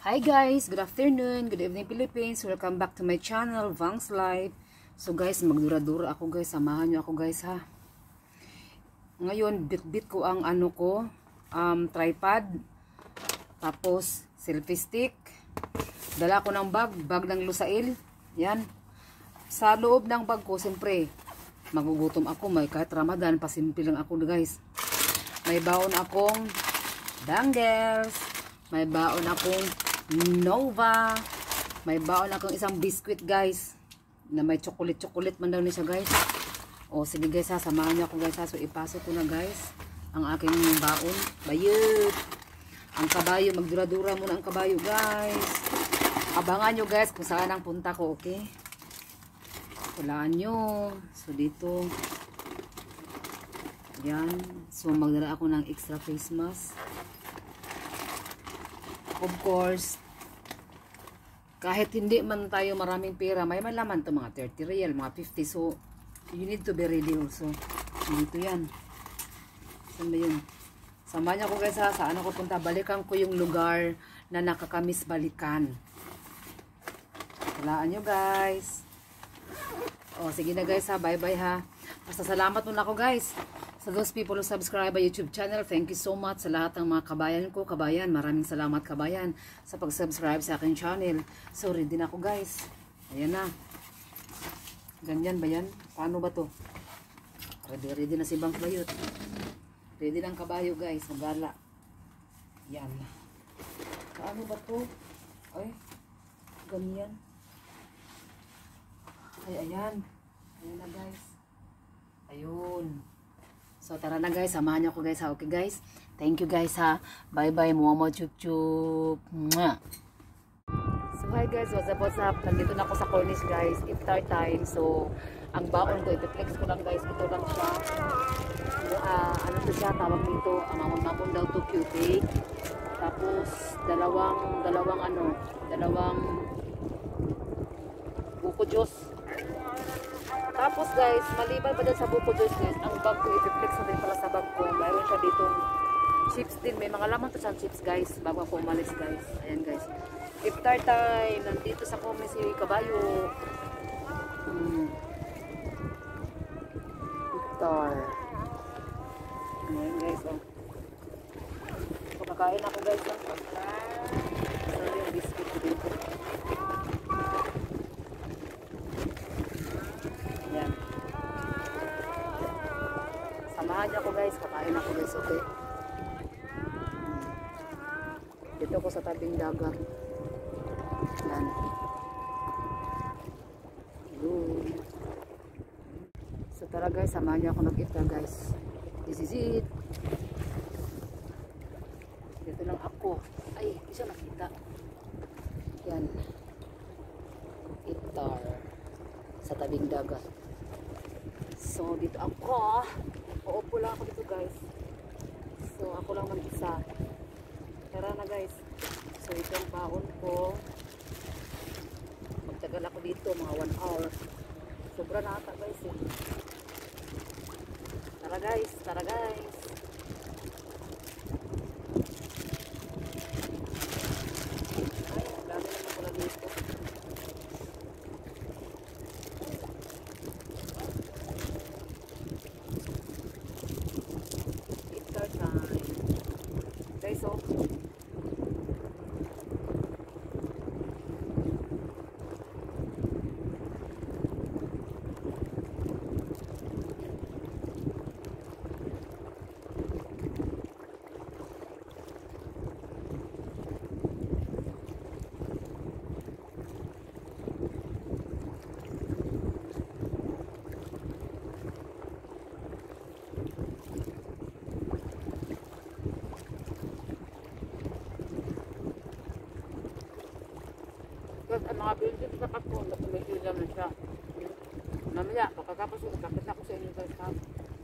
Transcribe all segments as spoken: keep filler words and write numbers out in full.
Hi guys, good afternoon, good evening Philippines. Welcome back to my channel, Vang's Life. So guys, magdura-dura ako guys, samahan nyo ako guys ha. Ngayon, bit-bit ko ang ano ko, um, tripod, tapos selfie stick. Dala ko ng bag, bag ng Lusail. Yan. Sa loob ng bag ko, siyempre, magugutom ako. May kahit Ramadan, pasimple lang ako guys. May baon akong dangles. May baon akong Nova. May baon akong isang biscuit guys. Na may chocolate-chocolate man daw niya siya guys. O sige guys ha, samahan niyo ako guys ha. So ipasok ko na guys ang aking baon. Bayot. Ang kabayo, magdura-dura muna ang kabayo guys. Abangan nyo guys kung saan ang punta ko, okay? Kulaan nyo. So dito. Yan. So magdala ako ng extra face mask. Of course, kahit hindi man tayo maraming pera, may malaman to mga thirty real, mga fifty. So, you need to be ready also. Dito yan. Saan ba yun? Samahan niyo ako guys ha. Saan ako punta? Balikan ko yung lugar na nakakamiss balikan. Walaan nyo guys. O, sige na guys ha. Bye bye ha. Basta salamat muna ako guys. Sa those people who subscribe my YouTube channel, thank you so much sa lahat ng mga kabayan ko. Kabayan, maraming salamat kabayan sa pag-subscribe sa aking channel. So, ready na ako guys. Ayan na. Ganyan ba yan? Paano ba to? Ready, ready na si Bang Bayot. Ready ng kabayo guys. Magala. Yan. Paano ba to? Ay. Ganyan. Ay, ayan. Ayan na guys. Ayun. So tara na guys, samahan niyo ako guys ha. Okay guys, thank you guys ha. Bye bye, muamo chup chup. Mwah. So hi guys, what's up, what's up? Nandito na ako sa Cornish guys, iftar time. So ang baon ko, ipiplex ko lang guys, ito lang siya. So, uh, ano to siya, tawag dito, ang mamon-mamon daw to cutie. Tapos dalawang, dalawang ano, dalawang buko juice. Tapos guys, maliban pa dyan sa buko juice guys, ang bag ko, i-flex na din pala sa bag ko. Mayroon siya ditong chips din. May mga laman to siyang chips guys, bago ako umalis guys. Ayan guys. Iftar time. Nandito sa kome si Kabayo. Hmm. Iftar. Ayan guys. Oh. So, kakain ako guys. Oh. So, yung biscuit dito. Yan. Samahan niyo ako guys, kakain ako guys, okay? Dito ako sa tabing dagat. Yan. Yun. So tara guys, samahan niyo ako mag-iftar guys. This is it. Dito lang ako. Ay, hindi siya nakita. Yan. Iftar. Sa tabing dagat. So, dito ako. Uupo lang ako dito, guys. So, ako lang mag-isa. Tara na, guys. So, ito ang baon ko. Magtagal ako dito, mga one hour. Sobra na ata, guys, eh. Tara, guys. Tara, guys. Ay, ang dami naman pala dito. So, ang mga buildings sa Kapon, na tumigil naman siya. Mamaya, pagkatapos ko, nakakita ko sa inyo guys ha.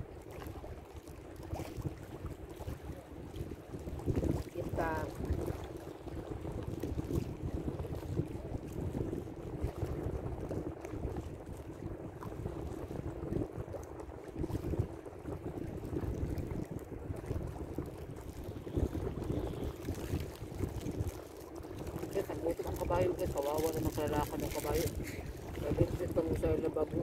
Kita. guys, kawawa naman sa lalaki ng kabayo. Nabit-bit pa mo sa lababo.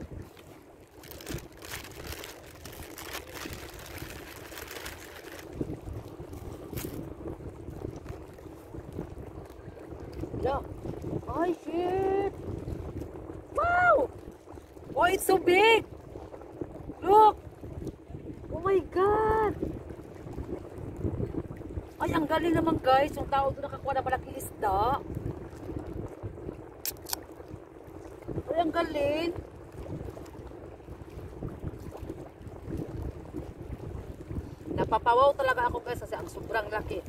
Look. Ay, shit! Wow! Oh, it's so big! Look! Oh my God! Ay, ang galing naman guys. Yung tao doon nakakuha na malaking isda. Ay, ang galing. Napapawaw talaga ako guys kasi ang sobrang laki.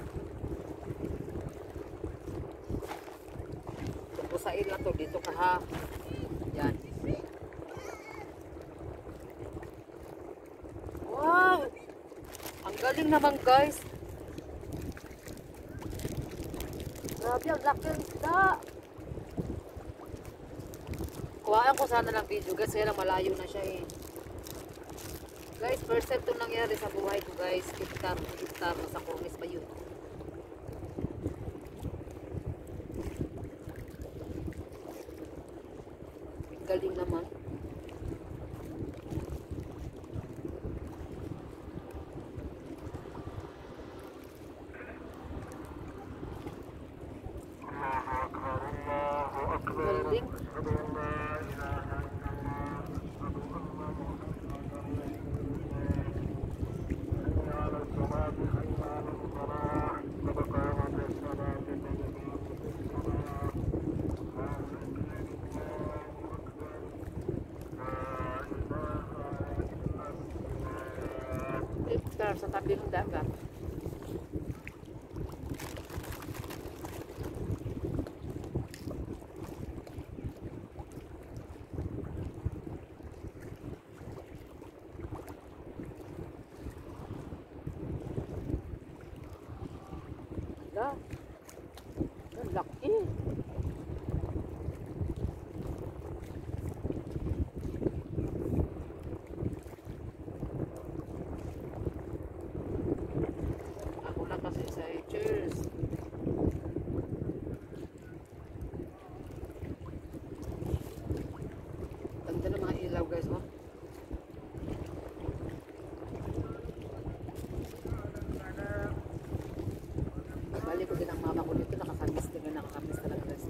Pusain lang to dito ka ha. Yan. Wow! Ang galing naman guys. Grabe ang laki ng isda. Kuhaan ko sana ng video guys kaya lang malayo na siya eh. Guys, first time ito nangyari sa buhay ko guys. Hektar, hektar sa Cornes ba yun? Galing naman. Galing. Hektar sa tabi ng dagat. Dah. Ang laki. Ako lang kasi sa cheers. Ganda ng mga ilaw guys, oh. Bali ko din ang mama ko dito, nakakamis din, nakakamis talaga guys.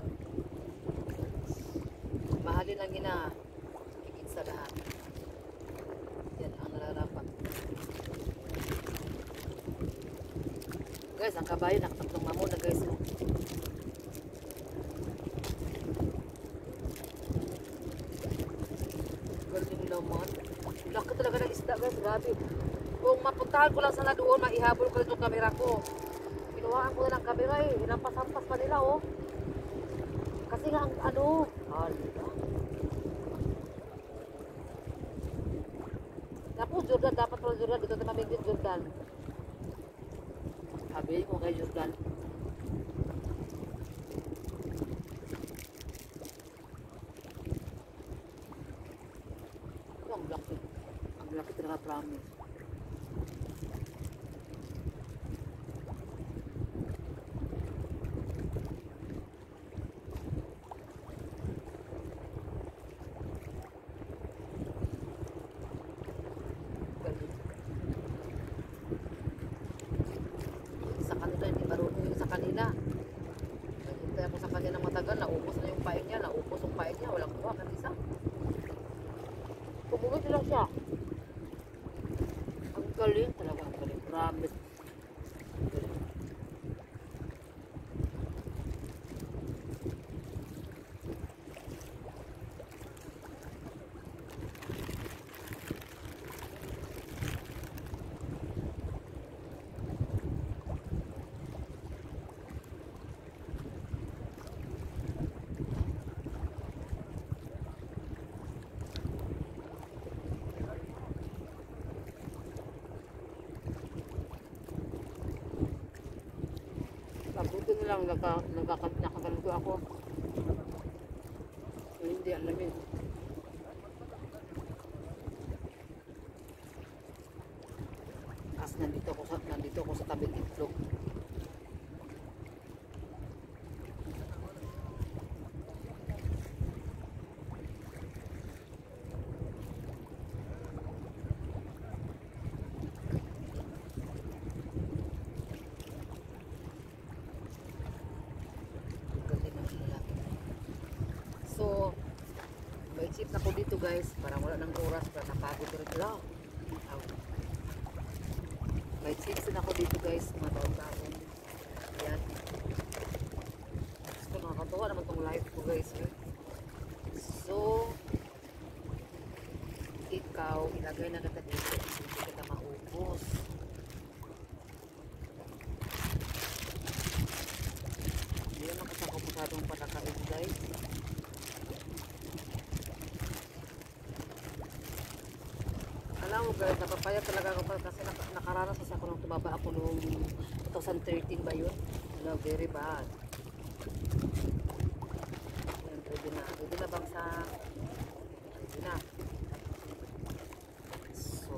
Mahalin lang ina, higit sa lahat. Yan ang nararapat. Guys, ang kabayo nakatatlong mamo na guys. Oh. Galing naman. Laki talaga ng isda guys, grabe. Kung mapuntahan ko lang sana doon, maihabol ko yung camera ko. Kinuhaan ko na ng camera eh. Hinampas-hampas pa nila oh. Kasi nga ang ano. Hala. Napo, Jordan. Dapat pala Jordan. Dito na mamigit Jordan. Sabi ko kay Jordan. Ito ang laki. Ang laki talaga promise. Sa kanila, hindi marunong yung sa kanila. Naghintay ako sa kanya ng matagal, naupos na yung pain niya, naupos yung pain niya, walang kuha, kanisa. Pumugit lang siya. Ang galing talaga, ang galing, promise. Ang galing. Buti na lang nagka, nagka, nakakalito ako. So, hindi alamin. As nandito ako sa, nandito ako sa tabing itlog. Ala. May chicks din ako dito guys. Mataon-taon. Ayan. So, nakakatawa naman tong live ko guys. Eh. So, ikaw, ilagay na kita dito. Hindi kita maubos. Hindi naman kasi ako masyadong patakain guys. Alam mo guys, napapaya talaga ako kasi nak nakaranas kasi ako nung tumaba ako nung twenty thirteen ba yun? Hello, very bad. Ayan, pwede na. Pwede na bang sa... Pwede na. So...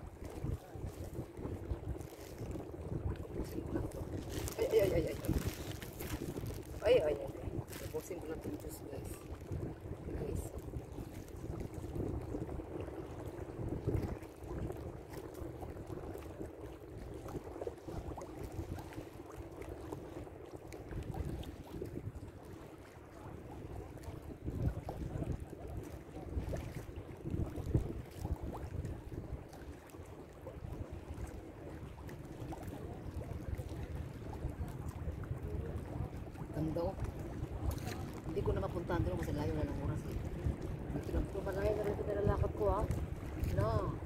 Ay, ay, ay, ay, ay. Ay, ay, ay. Boxing ko lang itong juice guys. Guys. Ganda oh. Hindi ko na mapuntahan doon kasi layo na ng oras eh. Dito lang po malayo na rin ito nilalakad ko ah. No.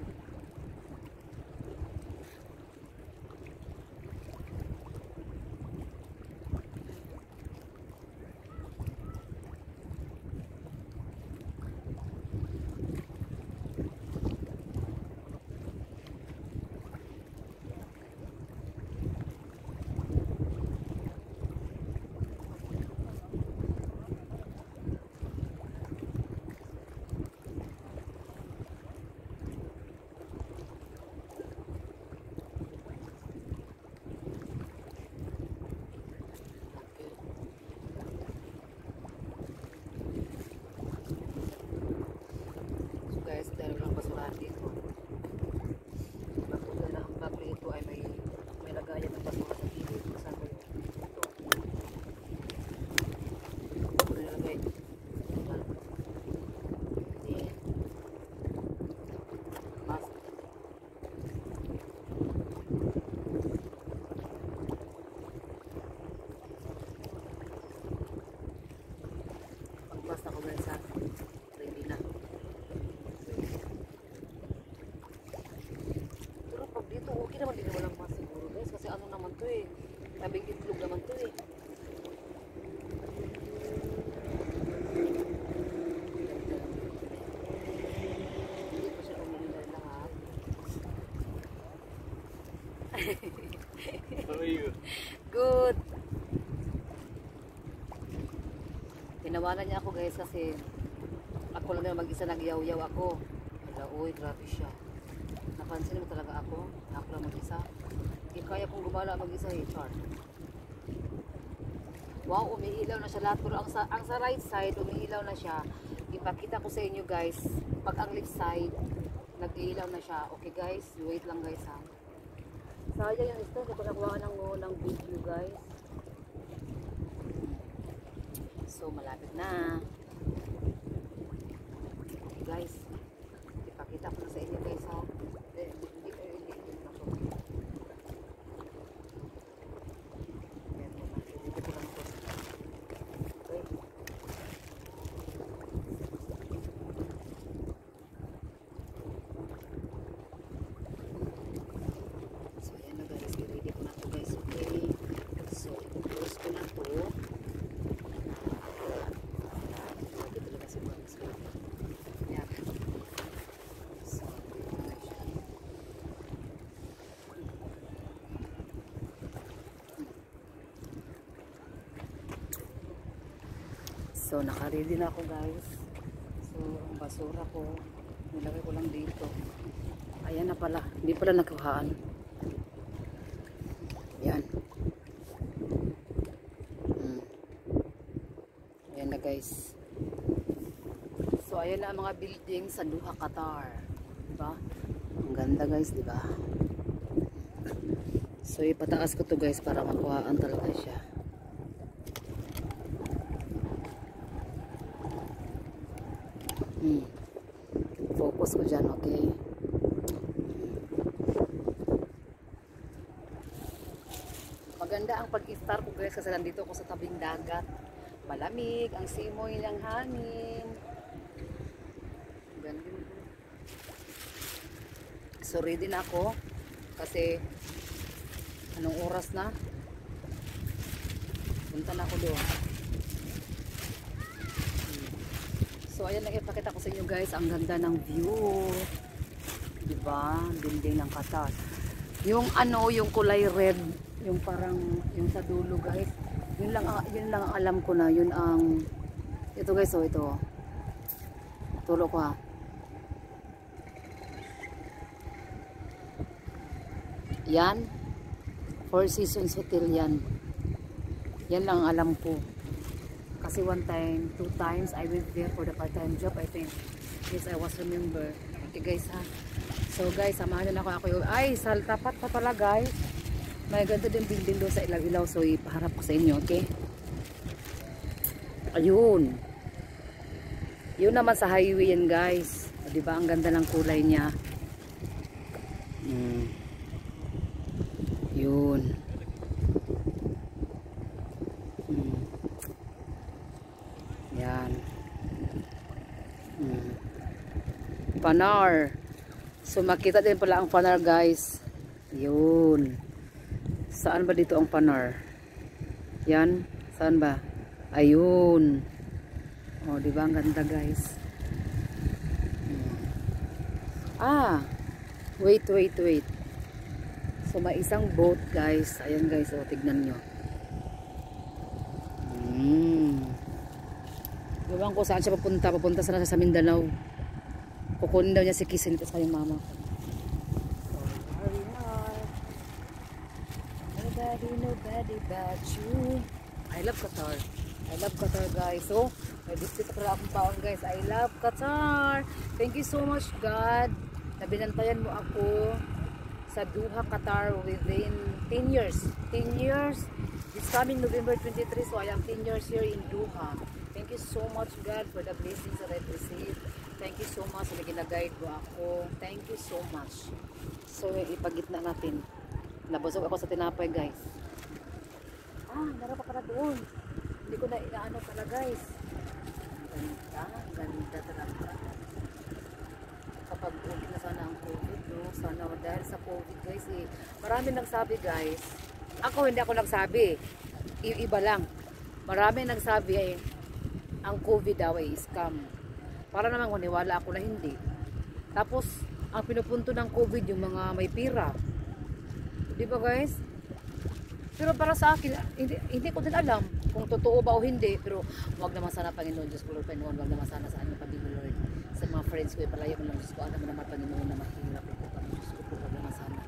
Guys, dahil lang basurahan dito. Bakit na ang bakli ito ay may may lagayan ng basura sa gilid. Saan ko yun? Ito. Ito ko nilagay. Then, mas. Pagpas na ko guys ha. Ready na. Dito okay naman, din walang mas siguro guys kasi ano naman to eh, tabing itlog naman to eh. Hindi ko siya umili na lahat. How are you? Good. Tinawanan niya ako guys kasi ako lang na mag-isa nagyaw-yaw ako. Wala, uy, grabe siya. Napansin mo talaga ako, ako lang mag-isa. Hindi kaya kong gumala mag-isa eh, char. Wow, umiilaw na siya lahat. Pero ang sa, ang sa right side, umiilaw na siya. Ipakita ko sa inyo guys, pag ang left side, nag-iilaw na siya. Okay guys, wait lang guys ha. Sayang yung ito, hindi ko nakuha ng, ng video guys. So, malapit na. Okay guys, ipakita ko na sa inyo guys ha. So, naka-ready na ako guys. So, ang basura ko, nilagay ko lang dito. Ayan na pala. Hindi pala nakuhaan. Ayan. Hmm. Ayan na guys. So, ayan na ang mga building sa Doha, Qatar. Diba? Ang ganda guys, diba? So, ipataas ko to guys para makuhaan talaga siya. Hmm. Focus ko dyan, okay? maganda ang pag-star ko guys kasi nandito ako sa tabing dagat. Malamig ang simoy ng hangin. Ganda. So ready na ako kasi anong oras na? Punta na ako doon. So ayan lang ipakita ko sa inyo guys, ang ganda ng view. Diba? Building ng Qatar. Yung ano, yung kulay red, yung parang yung sa dulo guys. Yun lang yun lang ang alam ko na, yun ang ito guys, oh ito. Tulo ko ha. Yan. Four Seasons Hotel yan. Yan lang ang alam ko. Kasi one time, two times I went there for the part-time job, I think. Yes, I was remember. Okay guys ha. So guys, samahan nyo na ako. Ako yung, ay, sa tapat pa pala guys. May ganda din building doon sa ilaw-ilaw. So ipaharap ko sa inyo, okay? Ayun. Yun naman sa highway yan guys. O, diba ang ganda ng kulay niya. Hmm. Yun. Hmm. Yan. Hmm. Panar. So makita din pala ang Panar guys. Yun. Saan ba dito ang Panar? Yan. Saan ba? Ayun. Oh, di ba ang ganda guys? Hmm. Ah. Wait, wait, wait. So may isang boat guys. Ayan guys, oh, tignan nyo. Hmm. Gawang ko saan siya papunta. Papunta sana sa Mindanao. Kukunin daw niya si Kisin ito sa kanyang mama. So, here we are. Nobody, nobody but you. I love Qatar. I love Qatar guys. So, may biscuit pala akong taon guys. I love Qatar. Thank you so much God. Nabinantayan mo ako sa Doha, Qatar within ten years. ten years. This coming November twenty-three. So, I am ten years here in Doha. Thank you so much God for the blessings that I've received. Thank you so much sa gina-guide mo ako. Thank you so much. So, ipagitna natin. Nabusog ako sa tinapay, guys. Ah, meron pa pala doon. Hindi ko na inaano pala, guys. Ang ganda. Ang ganda talaga. Kapag okay na sana ang COVID, no? Sana dahil sa COVID, guys, eh. Marami nagsabi, guys. Ako, hindi ako nagsabi. I iba lang. Marami nagsabi, eh. Ang COVID daw ay scam. Para naman maniwala ako na hindi. Tapos, ang pinupunto ng COVID yung mga may pira. Di ba guys? Pero para sa akin, hindi, hindi ko din alam kung totoo ba o hindi. Pero wag naman sana Panginoon, Diyos ko Lord Panginoon. Wag naman sana sa aking pag-ibig Lord. Sa mga friends ko, ipalayo mo lang Diyos ko. Alam mo naman Panginoon na mahirap ito. Diyos ko, wag naman sana.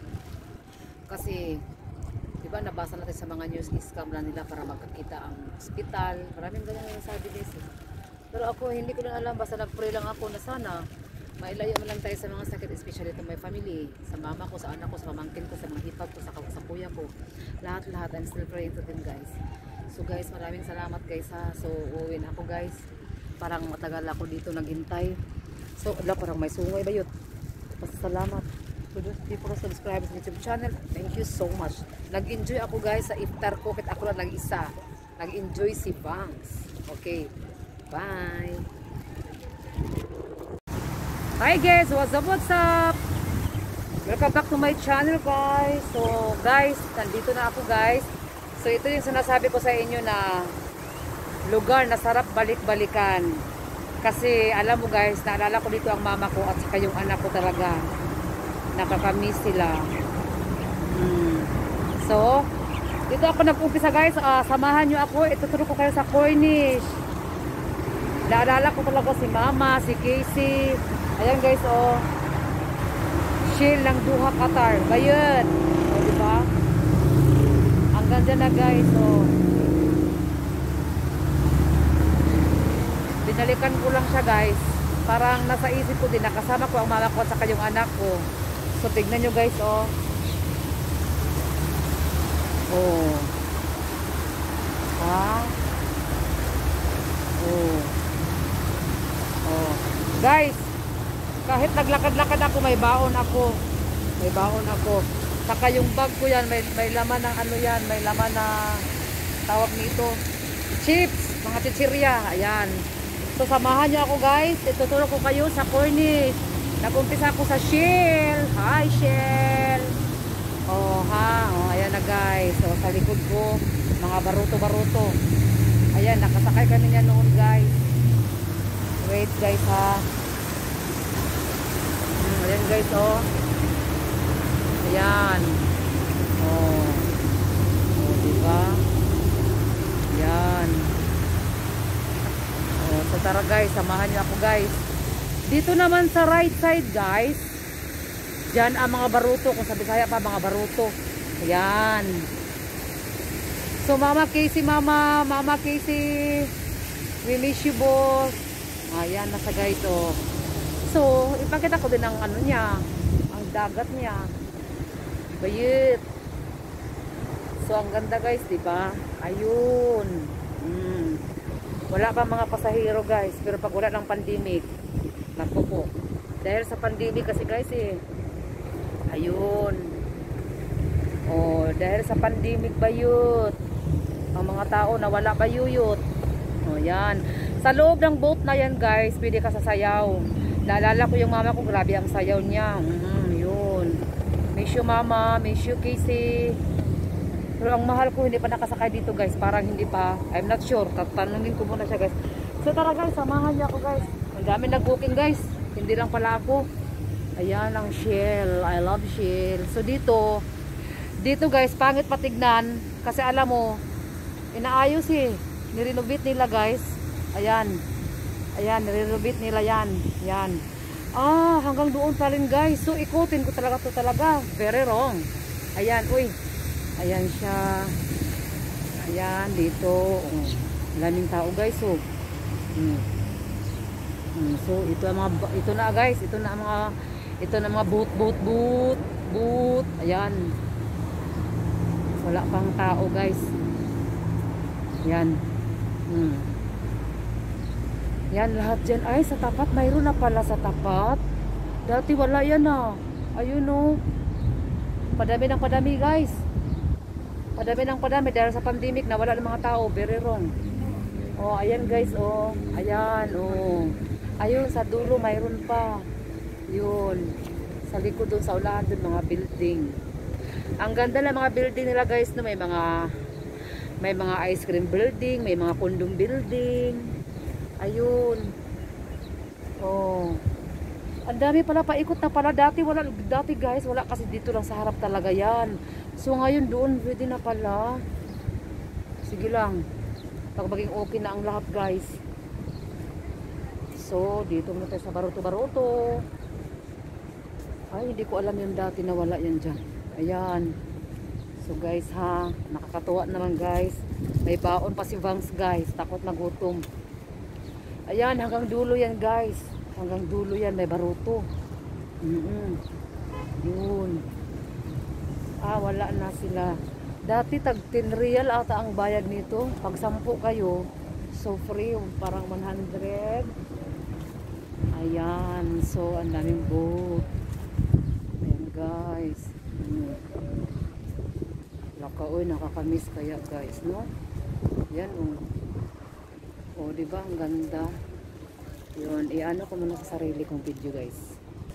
Kasi, di ba nabasa natin sa mga news, scam lang nila para magkakita ang hospital. Maraming ganyan na sabi guys eh. Pero ako, hindi ko lang alam, basta nag-pray lang ako na sana mailayo mo lang tayo sa mga sakit, especially to my family, sa mama ko, sa anak ko, sa pamangkin ko, sa mga hipag ko, sa, sa kuya ko. Lahat-lahat, I'm still praying to them guys. So guys, maraming salamat guys ha. So, uuwi na ako guys. Parang matagal ako dito naghintay. So, ala, parang may sungay ba yun? Basta salamat to those people who subscribe sa YouTube channel. Thank you so much. Nag-enjoy ako guys sa iftar ko, kit ako lang nag-isa. Nag-enjoy si Banks. Okay. Bye. Hi guys, what's up, what's up? Welcome back to my channel guys. So guys, nandito na ako guys. So ito yung sinasabi ko sa inyo na lugar na sarap balik-balikan. Kasi alam mo guys, naalala ko dito ang mama ko at saka yung anak ko talaga. Nakakamiss sila. Hmm. So, dito ako nag-umpisa guys. Uh, samahan nyo ako. Ituturo ko kayo sa Cornish. Naalala ko talaga si Mama, si Casey. Ayan guys, oh. Shield ng Doha, Qatar. Bayun. O, oh, diba? Ang ganda na guys, oh. Binalikan ko lang siya guys. Parang nasa isip ko din. Nakasama ko ang mama ko at saka yung anak ko. So, tignan nyo guys, oh. Oh. Ha? Oh. Oh. Guys, kahit naglakad-lakad ako, may baon ako. May baon ako. Saka yung bag ko yan, may, may laman ng ano yan, may laman na tawag nito, chips, mga chichirya. Ayan. So samahan niyo ako guys. Ituturo ko kayo sa cornice. Nag-umpisa ako sa Shell. Hi Shell. Oh ha, oh, ayan na guys. So sa likod ko, mga baruto-baruto. Ayan, nakasakay kami niya noon guys. Wait guys ha. Hmm, ayan guys oh. Ayan. Oh. Oh, diba? Ayan. Oh, so tara guys, samahan niyo ako guys. Dito naman sa right side guys, dyan ang mga baruto, kung sa Bisaya pa mga baruto. Ayan. So Mama Casey, Mama, Mama Casey, we miss you boss. Ayan, nasa guys oh. So, ipakita ko din ang ano niya, ang dagat niya. Bayit. So, ang ganda guys, diba? Ayun. Mm. Wala pa mga pasahero guys, pero pag wala ng pandemic, naku po. Dahil sa pandemic kasi guys eh. Ayun. Oh, dahil sa pandemic bayut. Ang mga tao nawala bayuyot. Oh, yan. Sa loob ng boat na yan guys, pwede ka sasayaw. Naalala ko yung mama ko, grabe ang sayaw niya. Mm, yun. Miss you mama, miss you Casey. Pero ang mahal ko hindi pa nakasakay dito guys, parang hindi pa. I'm not sure. Tatanungin ko muna siya guys. So tara guys, samahan niya ako guys. Ang dami nag-booking guys. Hindi lang pala ako. Ayan ang Shell. I love Shell. So dito, dito guys, pangit patignan. Kasi alam mo, inaayos eh. Nirenovate nila guys. Ayan. Ayan, nirenovate nila yan. Yan. Ah, hanggang doon pa rin guys. So ikutin ko talaga to talaga. Very wrong. Ayan, uy. Ayan siya. Ayan, dito. Oh, laming tao guys. So, hmm. Hmm, so ito ang mga, ito na guys. Ito na ang mga, ito na mga boot, boot, boot, boot. Ayan. Wala pang tao guys. Yan. Hmm. Yan lahat dyan. Ay, sa tapat. Mayroon na pala sa tapat. Dati wala yan ah. Ayun oh. Padami ng padami guys. Padami ng padami. Dahil sa pandemic na wala ng mga tao. Very wrong. Oh, ayan guys oh. Ayan oh. Ayun sa dulo mayroon pa. Yun. Sa likod doon sa ulahan doon mga building. Ang ganda ng mga building nila guys no, may mga may mga ice cream building, may mga kondom building. Ayun. Oh. Ang dami pala paikot na pala dati wala dati guys, wala kasi dito lang sa harap talaga 'yan. So ngayon doon pwede na pala. Sige lang. Pag maging okay na ang lahat guys. So dito muna tayo sa baruto-baruto. Ay, hindi ko alam yung dati na wala yan dyan. Ayan. So guys ha, nakakatuwa naman guys. May baon pa si Vangs guys. Takot na gutom. Ayan, hanggang dulo yan guys. Hanggang dulo yan, may baruto. Mm -mm. Yun. Ah, wala na sila. Dati tag ten real ata ang bayad nito. Pag sampu kayo, so free. Parang one hundred. Ayan. So, ang daming boat. Ayan guys. Mm. Lakaoy, nakakamiss kaya guys, no? Yan oh. Oh, di ba ang ganda? Yun, iano ko muna sa sarili kong video guys.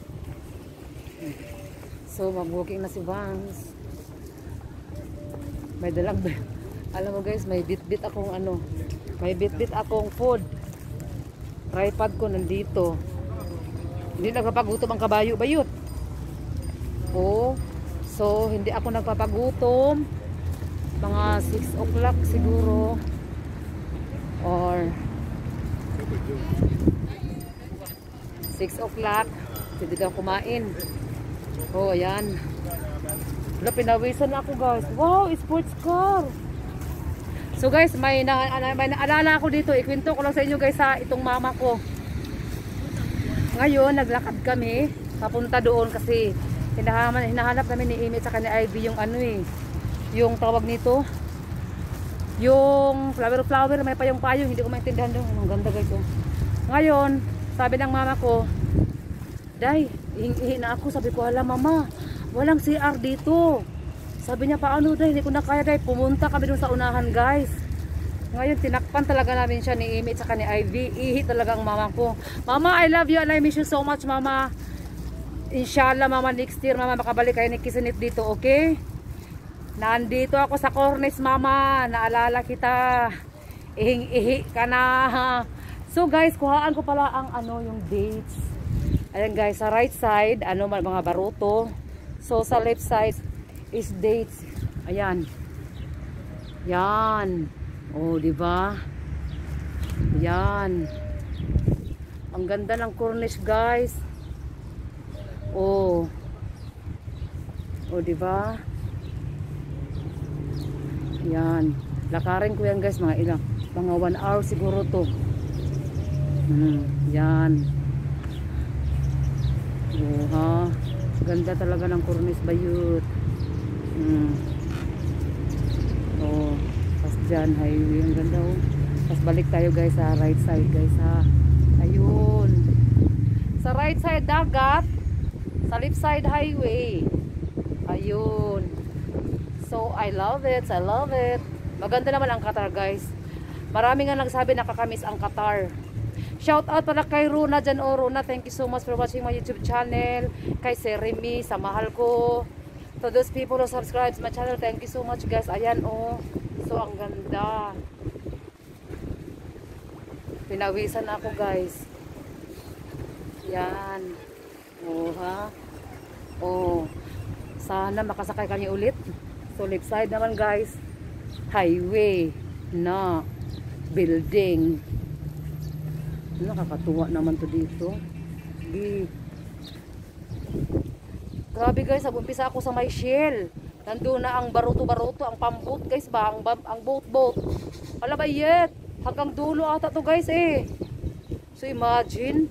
So, mag-booking na si Vangs. May dalang, alam mo guys, may bit-bit akong ano, may bit-bit akong food. Tripod ko nandito. Hindi nagpapagutom ang kabayo, bayot. Oh, so hindi ako nagpapagutom. Mga six o'clock siguro. Or six o'clock pwede ka kumain. Oh ayan, wala, pinawisan na ako guys. Wow, sports car. So guys, may, na, may naalala ako dito. Ikwento ko lang sa inyo guys ha, itong mama ko. Ngayon naglakad kami papunta doon kasi hinahanap, hinahanap kami ni Amy at saka ni Ivy yung ano eh, yung tawag nito, yung flower flower, may payong-payong, hindi ko maintindihan doon. Ang ganda guys oh. Ngayon, sabi ng mama ko, Day, ihingi na ako. Sabi ko, hala mama, Walang C R dito. Sabi niya, paano dahil hindi ko na kaya dahil pumunta kami dun sa unahan guys. Ngayon tinakpan talaga namin siya ni Amy at saka ni Ivy. Ihi talaga ang mama ko. Mama, I love you and I miss you so much mama. Inshallah mama, next year mama makabalik kayo ni Kisinit dito, okay? Nandito ako sa cornice mama. Naalala kita. Ihing-ihi ka na. So guys, kuhaan ko pala ang ano yung dates. Ayan guys, sa right side, ano mga baruto. So sa left side is dates. Ayan. Yan. Oh, di ba? Yan. Ang ganda ng cornice, guys. Oh. Oh, di ba? Yan. Lakarin ko yan, guys, mga ilang. Mga one hour siguro to. Hmm, yan. Oh, ha. Ganda talaga ng cornice bayut. Hmm. Oh, pas dyan highway, ang ganda oh. Pas balik tayo guys sa right side guys ha. Ayun. Sa right side dagat, sa left side highway. Ayun. So I love it, I love it. Maganda naman ang Qatar guys. Marami nga nagsabi nakakamiss ang Qatar. Shout out pala kay Runa dyan o Runa, thank you so much for watching my YouTube channel. Kay Sir Remy, sa mahal ko. To those people who subscribe to my channel, thank you so much guys. Ayan oh. So ang ganda. Pinawisan ako guys. Yan. Oh ha. Oh. Sana makasakay kami ulit. So left side naman guys. Highway na building. Nakakatuwa naman to dito. Di. Grabe guys, nag-umpisa ako sa may shell. Nandun na ang baruto-baruto, ang pambot guys ba, ang, ang boat-boat. Ala ba yet? Hanggang dulo ata to guys eh. So imagine.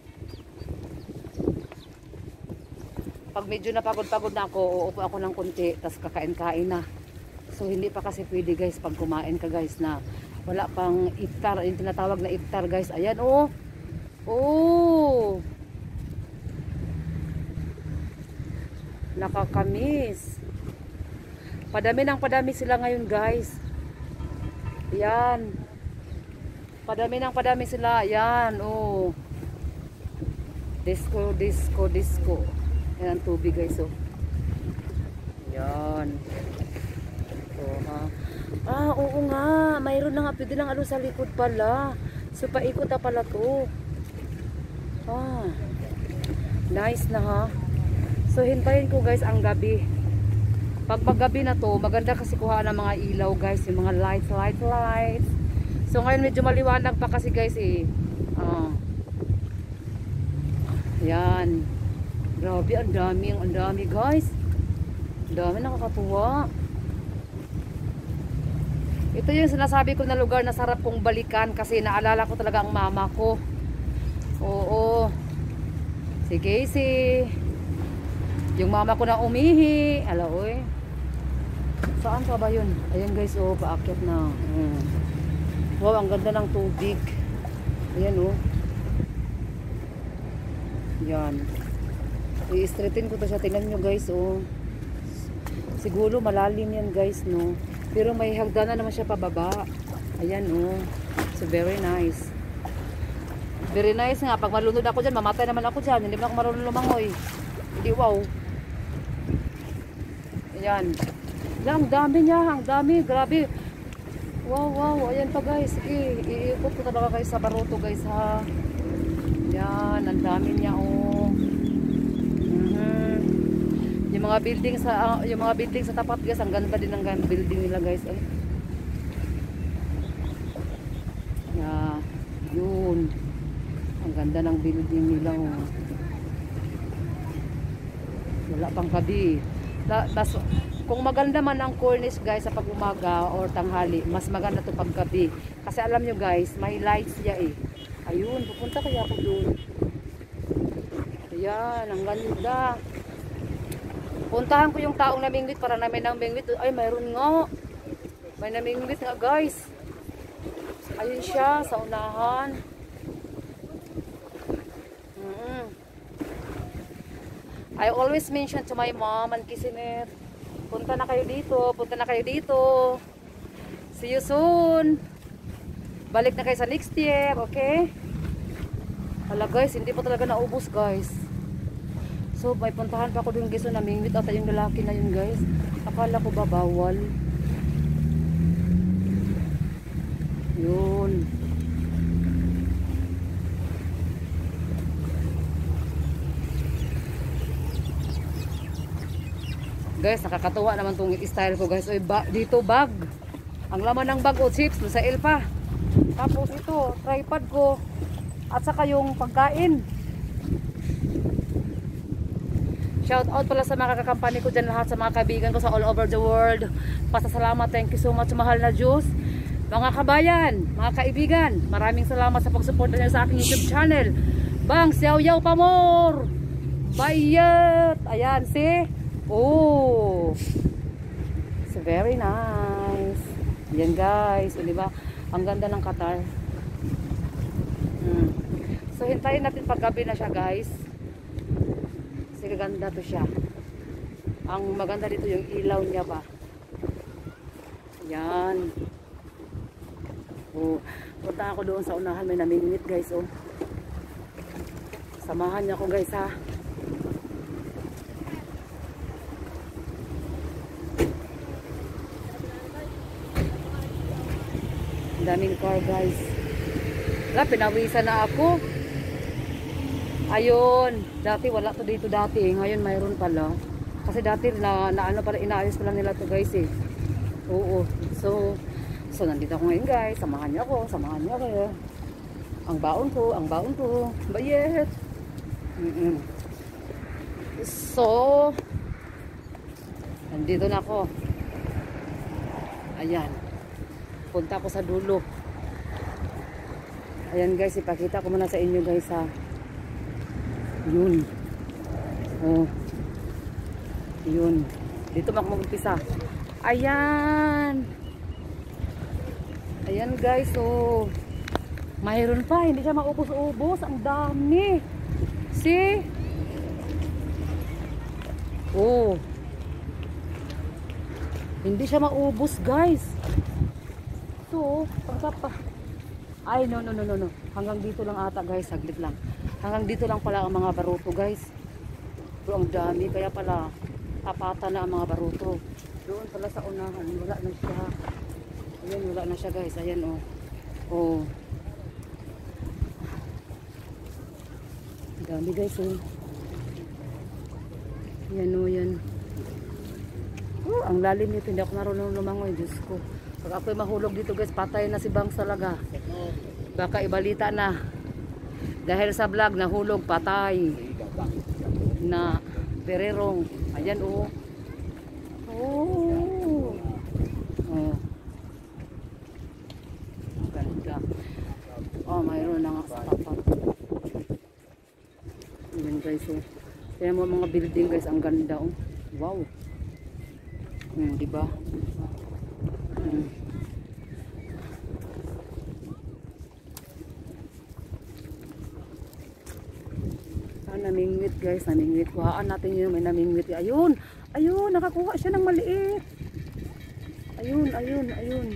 Pag medyo napagod-pagod na ako, uupo ako ng konti, tas kakain-kain na. So hindi pa kasi pwede guys pag kumain ka guys na wala pang iftar, yung tinatawag na iftar guys. Ayan oh. Oh. Nakakamiss. Padami ng padami sila ngayon guys. Yan. Padami ng padami sila. Yan oh. Disco, disco, disco. Yan ang tubig guys oh. Yan. Oh ha. Ah, oo nga. Mayroon na nga. Pwede lang ano sa likod pala. So, paikot na pala to. Ah. Nice na ha. So, hintayin ko guys ang gabi. Pag maggabi na to, maganda kasi kuha ng mga ilaw guys. Yung mga lights, lights, lights. So, ngayon medyo maliwanag pa kasi guys eh. Ah. Yan. Grabe, ang dami. Ang dami guys. Ang dami, nakakatuwa. Ito yung sinasabi ko na lugar na sarap kong balikan kasi naalala ko talaga ang mama ko. Oo. Si Casey. Yung mama ko na umihi. Ala oy. Saan pa ba yun? Ayan guys, oh, paakyat na. Hmm. Wow, ang ganda ng tubig. Ayan oh. Yan. I-straighten ko to siya. Tingnan nyo guys, oh. Siguro malalim yan guys, no. Pero may hagdanan naman siya pababa. Ayan oh. So very nice. Very nice nga. Pag malunod ako dyan, mamatay naman ako dyan. Hindi naman ako marunong lumangoy. Hindi wow. Ayan. Ayan, ang dami niya. Ang dami. Grabe. Wow, wow. Ayan pa guys. Sige. Iikot ko talaga guys sa baruto guys ha. Ayan. Ang dami niya oh. Yung mga building sa uh, yung mga building sa tapat guys, ang ganda din ng building nila guys. Ay. Yeah, yun. Ang ganda ng building nila. Oh. Wala pang gabi. Da, das, kung maganda man ang cornice guys sa pag-umaga or tanghali, mas maganda to pag gabi. Kasi alam nyo guys, may lights niya eh. Ayun, pupunta kaya ako doon. Ayan, ang ganda. Puntahan ko yung taong namingwit para namin namingwit. Ay, mayroon nga. May namingwit nga guys. Ayun siya sa unahan. Mm -hmm. I always mention to my mom and Kissimmee, punta na kayo dito, punta na kayo dito. See you soon. Balik na kayo sa next year, okay? Hala guys, hindi pa talaga naubos guys. So, may puntahan pa ako dun guys. So, namingwit ata yung lalaki na yun guys. Akala ko ba bawal? Yun. Guys, nakakatuwa naman tong style ko guys. Oy, ba dito bag. Ang laman ng bag o chips sa Elpa. Tapos ito, tripod ko. At saka yung pagkain. Shout out pala sa mga kakampany ko dyan, lahat sa mga kaibigan ko sa all over the world. Pasasalamat, thank you so much mahal na Diyos. Mga kabayan, mga kaibigan, maraming salamat sa pagsuporta niyo sa aking YouTube channel. Bang, Xiao Yao Pamor! Bayat! Ayan, see? Oh! It's very nice. Ayan guys, o diba? Ang ganda ng Qatar. Hmm. So, hintayin natin paggabi na siya guys. Kasi ganda to siya. Ang maganda dito yung ilaw niya ba. Yan. Oh, punta ako doon sa unahan, may naminit guys oh. Samahan niyo ako guys ha. Daming car guys. Wala, pinawisan na ako. Ayun, dati wala to dito dati, ngayon mayroon pala. Kasi dati na, na ano pala, inaayos pala nila to guys eh. Oo, so so nandito ako ngayon guys, samahan niyo ako, samahan niyo ako. Ang baon ko, ang baon ko, bayet. Mm -mm. So nandito na ako. Ayan, punta ko sa dulo. Ayan guys, ipakita ko muna sa inyo guys ha. Yun. Oh. Yun. Dito mag-umpisa. Ayan. Ayan guys, oh. Mayroon pa, hindi siya maubos-ubos. Ang dami. See? Oh. Hindi siya maubos, guys. So, pagka pa. Ay, no, no, no, no, no. Hanggang dito lang ata, guys. Saglit lang. Hanggang dito lang pala ang mga baruto guys. Pero ang dami, kaya pala tapatan na ang mga baruto. Doon pala sa unahan, wala na siya. Ayan, wala na siya guys. Ayan oh. Oh. Dami guys oh. Ayan oh, yan. Oh, ang lalim nito. Hindi ako marunong lumangoy. Diyos ko. Pag ako'y mahulog dito guys, patay na si Bangs talaga. Baka ibalita na. Dahil sa vlog, nahulog, patay. Na pererong. Ayan, oh. Oh. Oh. Ganda. Oh, mayroon na nga sa tapat. Ayan, guys, oh. Kaya mo mga building, guys, ang ganda, oh. Wow. Hmm, diba? Hmm. Namingwit guys, namingwit. Kuhaan natin yun, may namingwit. Ayun, ayun, nakakuha siya ng maliit. Ayun, ayun, ayun.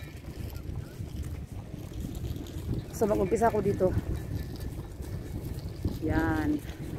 So mag-umpisa ako dito. Yan.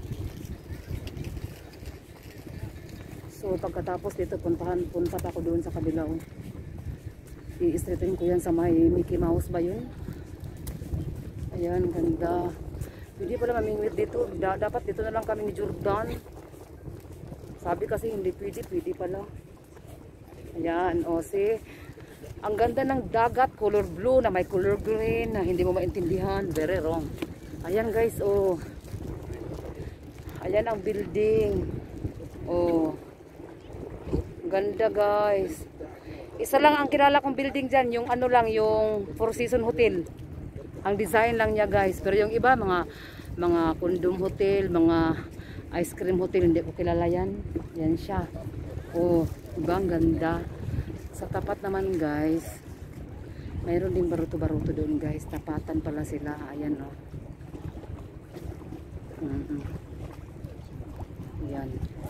So pagkatapos dito, puntahan, punta pa ako doon sa kabila. I-straighten ko yan sa may Mickey Mouse ba yun? Ayan, ganda. Hindi pala mamingwit dito. Da dapat dito na lang kami ni Jordan. Sabi kasi hindi pwede, pwede pala. Ayan, o see. Ang ganda ng dagat, color blue na may color green na hindi mo maintindihan. Very wrong. Ayan guys, oh. Ayan ang building. Oh. Ganda guys. Isa lang ang kilala kong building dyan, yung ano lang, yung Four Seasons Hotel. Ang design lang niya guys, pero yung iba mga mga condom hotel, mga ice cream hotel, hindi ko kilala yan. Yan siya. Oh, diba ang ganda. Sa tapat naman guys, mayroon din baruto-baruto doon guys. Tapatan pala sila. Ayan oh. Mm -mm. Yan.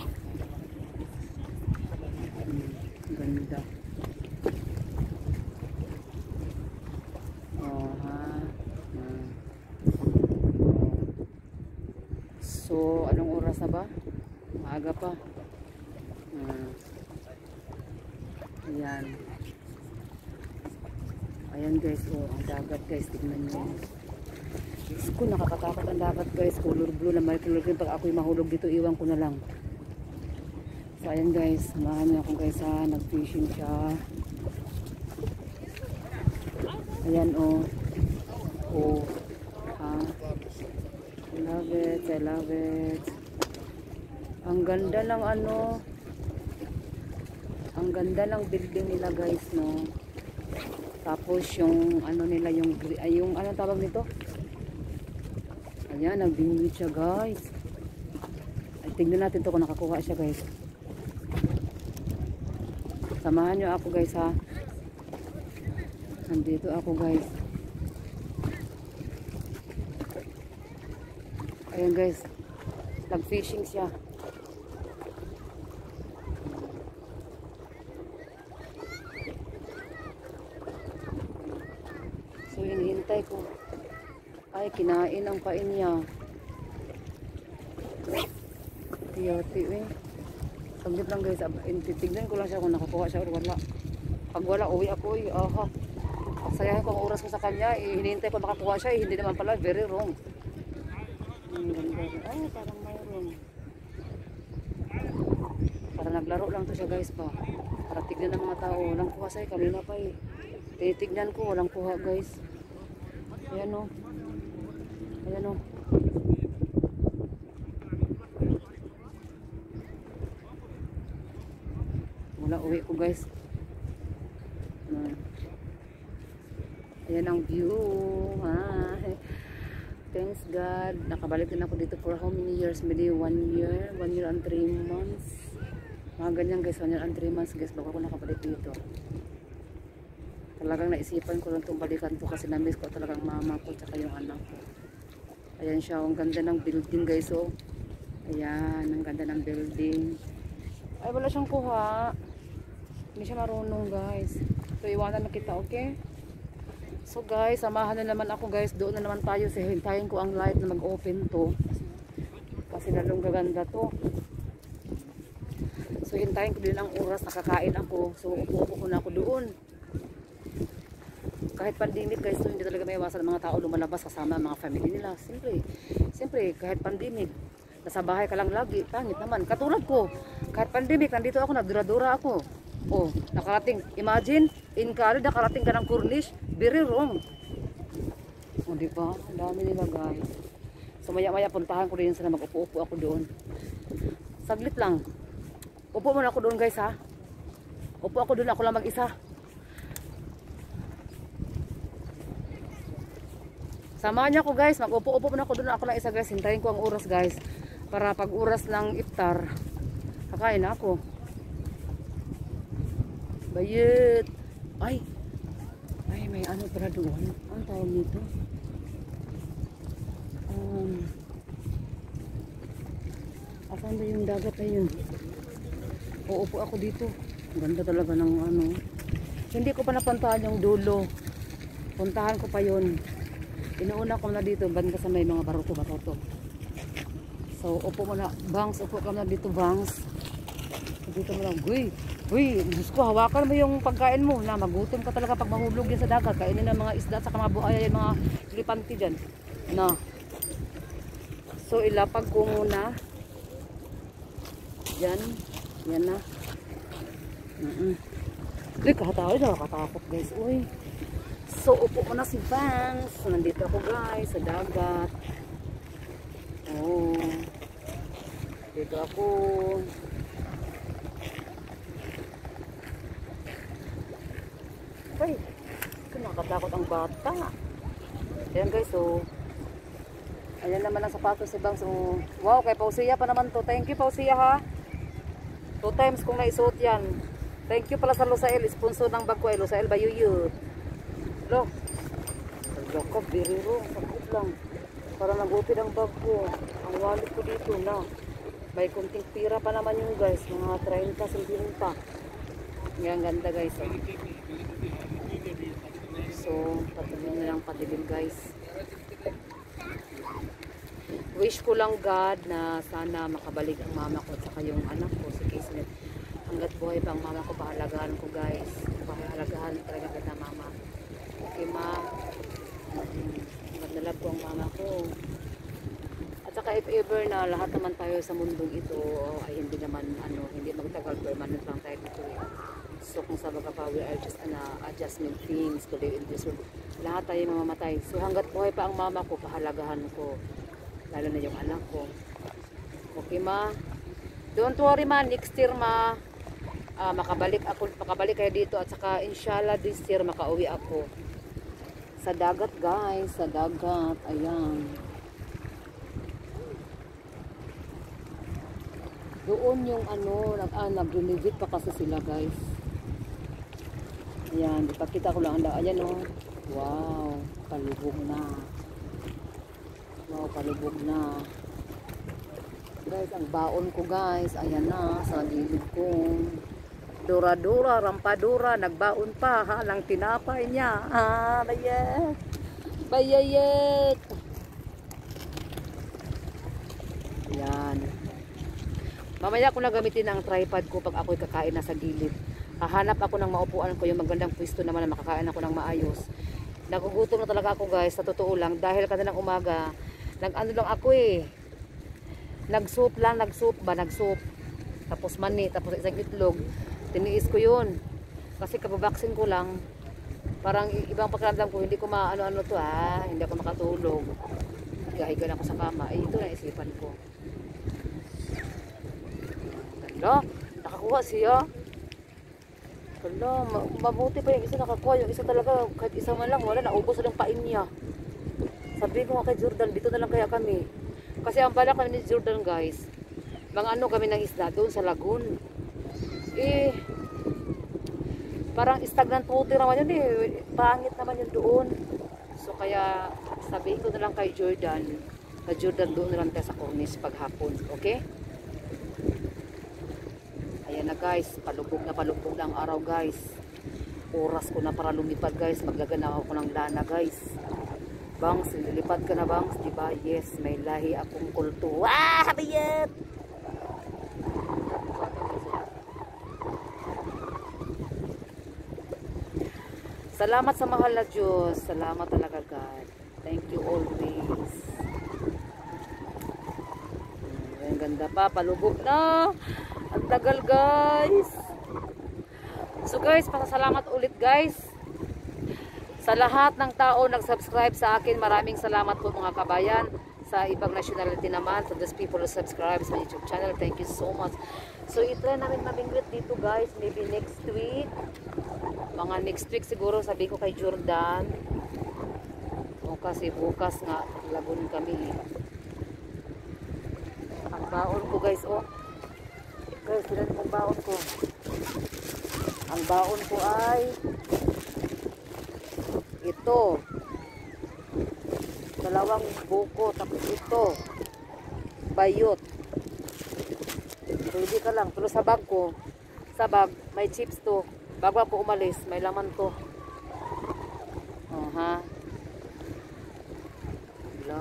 Hmm, ganda. Oh, ha. Hmm. So, anong oras na ba? Maaga pa. Hmm. Ayan. Ayan guys, oh, ang dagat guys, tignan nyo. Diyos ko, nakakatakot ang dagat guys. Color blue na may color green. Pag ako'y mahulog dito, iwan ko na lang. So ayan guys, samahan niyo ako guys ha. Nag-fishing siya. Ayan oh. Oh. Ha. I love it, I love it. Ang ganda ng ano. Ang ganda ng building nila guys, no. Tapos yung ano nila, yung ay, yung ano tawag nito? Ayan, nagbingwit siya guys. Ay, tignan natin to kung nakakuha siya guys. Samahan nyo ako guys ha. Nandito ako guys. Ayan guys. Nag-fishing siya. So hinihintay ko. Ay, kinain ang pain niya. Tiyati eh. Saglit lang guys. Titignan ko lang siya kung nakakuha siya o wala. Pag wala, uwi ako eh. Aha. Sayahin ko ang oras ko sa kanya. Eh, hinihintay ko makakuha siya. Eh, hindi naman pala. Very wrong. Ang ganda. Ay, parang mayroon. Para naglaro lang to siya guys pa. Para tignan ng mga tao. Walang kuha sa'yo. Kanina pa eh. Titignan ko. Walang kuha guys. Ayan o. Ayan o. Wala, uwi ko guys. Ayan ang view. Ha? Thanks God. Nakabalik din ako dito for how many years? Maybe one year. One year and three months. Mga ganyan guys. One year and three months guys. Bago ako nakabalik dito. Talagang naisipan ko lang itong balikan to kasi na-miss ko talagang mama ko tsaka yung anak ko. Ayan siya. Ang ganda ng building guys. Oh. Ayan. Ang ganda ng building. Ay wala siyang kuha. Hindi siya marunong guys. So iwanan na kita, okay? So guys, samahan na naman ako guys. Doon na naman tayo. So, hintayin ko ang light na mag-open to. Kasi lalong gaganda to. So hintayin ko din ang oras. Nakakain ako. So upo-upo ko na ako doon. Kahit pandemic guys, so, hindi talaga may iwasan ng mga tao lumalabas kasama ang mga family nila. Siyempre, siyempre kahit pandemic, nasa bahay ka lang lagi. Pangit naman. Katulad ko, kahit pandemic, nandito ako, nagdura-dura ako. Oh, nakarating. Imagine, in college, nakarating ka ng Cornish. Very wrong. O, di ba? Ang dami nila, guys. So, maya-maya, puntahan ko rin sila. Mag-upo-upo ako doon. Saglit lang. Upo muna ako doon, guys, ha? Upo ako doon. Ako lang mag-isa. Samahan niyo ako, guys. Mag-upo-upo muna ako doon. Ako lang isa, guys. Hintayin ko ang oras, guys. Para pag oras ng iftar, kakain na ako. Bayit. Ay. Ay, may ano para doon. Ang tawag nito. Um, asan ba yung dagat na yun? Uupo ako dito. Ganda talaga ng ano. Hindi ko pa napuntahan yung dulo. Puntahan ko pa yun. Inuuna ko na dito. Banda sa may mga baruto-baruto. So, upo mo na. Bangs, upo ka na dito, Bangs. Dito mo lang. Uy. Uy, Diyos ko, hawakan mo yung pagkain mo na magutom ka talaga pag mahulog yan sa dagat. Kainin ng mga isda at saka mga buhaya, yung mga lipanti dyan. Na. So, ilapag ko muna. Yan. Yan na. Uh-uh. Uy, kahatawa. Nakakatakot guys. Uy. So, upo mo na si Vance. Nandito ako guys sa dagat. Oh. Dito ako. Ay, nakakatakot ang bata. Ayan guys, so ayan naman ang sapatos si Bang. So, wow, kay Pausia pa naman to. Thank you Pausia ha. Two times kung naisuot yan. Thank you pala sa Lusail. Sponsor ng bag ko ay Lusail Bayuyu. Look. Look, biriro. Sakot lang. Para nag-upid ang bag ko. Ang wallet ko dito na. May kunting pira pa naman yun guys. Mga thirty silbing pa. Yan, ganda guys. Oh. So, patuloy na lang patibil guys. Wish ko lang God na sana makabalik ang mama ko at saka yung anak ko si Kismet. Hanggat buhay pa ang mama ko, pahalagahan ko guys. Pahalagahan talaga kita mama. Okay ma. Magdalab ko ang mama ko. At saka if ever na lahat naman tayo sa mundong ito ay hindi naman ano, hindi magtagal, permanent lang tayo dito eh. So kung sa baga pa, we are just an uh, adjustment things to live in this world. Lahat tayo mamamatay. So hanggat buhay pa ang mama ko, pahalagahan ko. Lalo na yung anak ko. Okay ma? Don't worry ma, next year ma, uh, makabalik ako, makabalik kayo dito at saka inshallah this year makauwi ako. Sa dagat guys, sa dagat. Ayan. Doon yung ano, nag, ah, nag-renovate pa kasi sila guys. Ayan, ipakita ko lang ang daan. Ayan o. Oh. Wow, palubog na. Wow, palubog na. Guys, ang baon ko guys. Ayan na, sa gilid ko. Dura-dura, rampadura, nagbaon pa ha, lang tinapay niya. Ah, bayet. Bayayet. Ayan. Mamaya ko na gamitin ang tripod ko pag ako'y kakain na sa gilid. Hahanap ako ng maupuan ko, yung magandang pwesto naman na makakain ako ng maayos. Nagugutom na talaga ako guys, sa totoo lang. Dahil kanilang umaga, nag-ano lang ako eh. Nag-soup lang, nag-soup ba, nag-soup. Tapos mani, tapos isang itlog. Tiniis ko yun. Kasi kababaksin ko lang. Parang ibang pakiramdam ko, hindi ko maano-ano to ah. Hindi ako makatulog. Gahiga na ako sa kama. Eh, ito na isipan ko. Hala, nakakuha siya. Hala, mabuti pa yung isa nakakuha. Yung isa talaga, kahit isa man lang, wala, naubos na lang pain niya. Sabi ko nga kay Jordan, dito na lang kaya kami. Kasi ang bala kami ni Jordan guys, mga ano kami ng isda doon sa lagoon. Eh, parang stagnant water naman yun eh. Pangit naman yun doon. So kaya, sabihin ko na lang kay Jordan, na Jordan doon na lang tayo sa cornice paghapon. Okay? Ayan na guys, palubog na palubog na ang araw guys. Oras ko na para lumipad guys. Maglagana ako ng lana guys. Bangs, lilipad ka na bangs, diba? Yes, may lahi akong kulto. Ah, habayet! Salamat sa mahal na Diyos. Salamat talaga God. Thank you always. Ang ganda pa, palubog na. Ang tagal guys. So guys, pasasalamat ulit guys. Sa lahat ng tao nag-subscribe sa akin, maraming salamat po mga kabayan. Sa ibang nationality naman, to those people who subscribe sa YouTube channel, thank you so much. So itry namin mabingwit dito guys, maybe next week. Mga next week siguro, sabi ko kay Jordan. O kasi bukas nga, lagun kami. Ang baon ko guys, oh. Guys, sila yung baon ko. Ang baon ko ay ito. Dalawang buko, tapos ito. Bayot. Pwede ka lang. Pero sa bag ko, sa bag, may chips to. Bago ako umalis, may laman to. Oh, ha? Wala.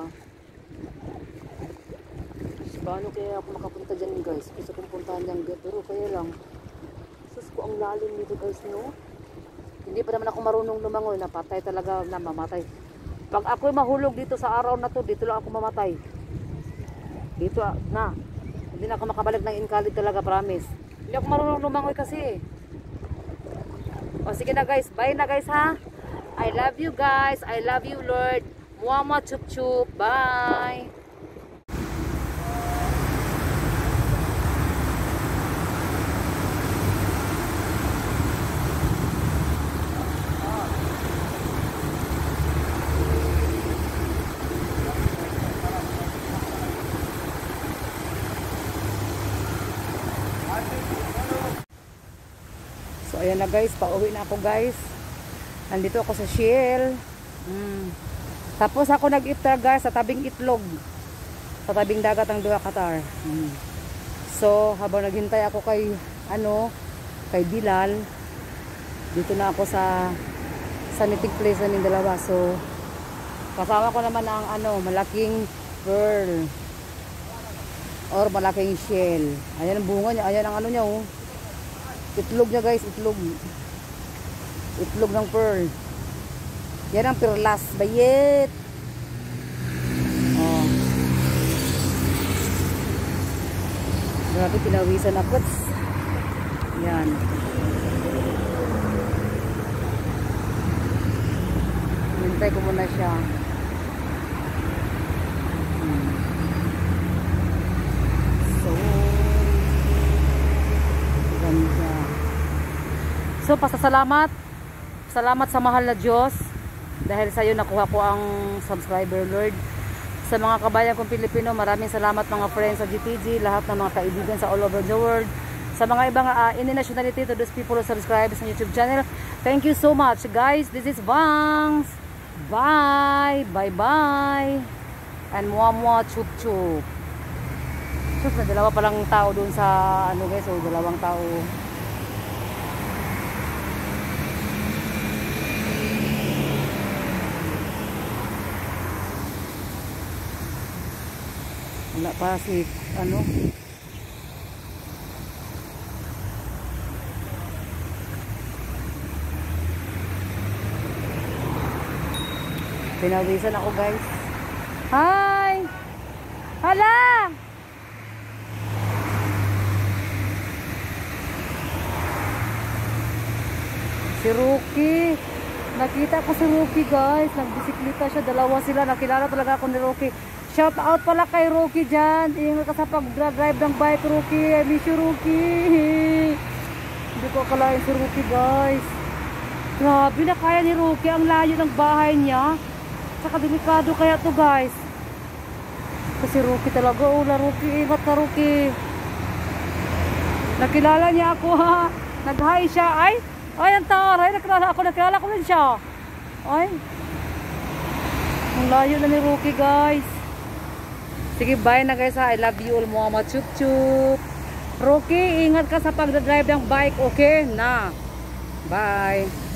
Paano kaya ako makapunta dyan guys? Gusto kong puntahan dyan, pero kaya lang sus ko ang lalim dito guys, no? Hindi pa naman ako marunong lumangoy, napatay talaga na mamatay. Pag ako'y mahulog dito sa araw na to, dito lang ako mamatay. Dito na. Hindi na ako makabalik ng invalid talaga, promise. Hindi ako marunong lumangoy kasi. O sige na guys, bye na guys ha. I love you guys, I love you Lord. Muama chup chup, bye. So ayan na guys, pauwi na ako guys. Nandito ako sa Shell. Hmm. Tapos ako nag-iftar guys sa tabing itlog. Sa tabing dagat ng Dua Qatar. Hmm. So, habang naghintay ako kay, ano, kay Bilal, dito na ako sa, sa meeting place namin dalawa. So, kasama ko naman ang, ano, malaking pearl. Or malaking shell. Ayan ang bunga niya. Ayan ang ano niya, oh. Itlog niya, guys. Itlog. Itlog ng pearl. Yan ang perlas. Bayet. Oh. Grabe, pinawisan ako. Yan. Hintay ko muna siya. So, pasasalamat. Salamat sa mahal na Diyos. Dahil sa iyo nakuha ko ang subscriber, Lord. Sa mga kabayan kong Pilipino, maraming salamat mga friends sa G T G, lahat ng mga kaibigan sa all over the world. Sa mga ibang uh, any nationality, to those people who subscribe sa YouTube channel. Thank you so much, guys. This is Vangs. Bye. Bye-bye. And muwa-muwa chup-chup. Sus, na dalawa palang tao doon sa ano guys, so dalawang tao. Wala pa si ano. Pinawisan ako guys. Hi! Hala! Si Rookie. Nakita ko si Rookie guys. Nagbisikleta siya. Dalawa sila. Nakilala talaga ako ni Rookie. Shout out pala kay Rookie dyan. Ingat ka sa pag-drive ng bike, Rookie. I miss you, Rookie. Hindi ko akalain si Rookie guys. Grabe na kaya ni Rookie. Ang layo ng bahay niya. Saka delikado kaya to guys. Kasi Rookie talaga. Ula Rookie. Ingat ka Rookie. Nakilala niya ako ha. Nag-hi siya. Ay! Ay, ang taray. Nakilala ako. Nakilala ko rin siya. Ay. Ang layo na ni Rookie guys. Sige, bye na guys ha. I love you all mga chup chup. Rookie, ingat ka sa pagdadrive ng bike. Okay na. Bye.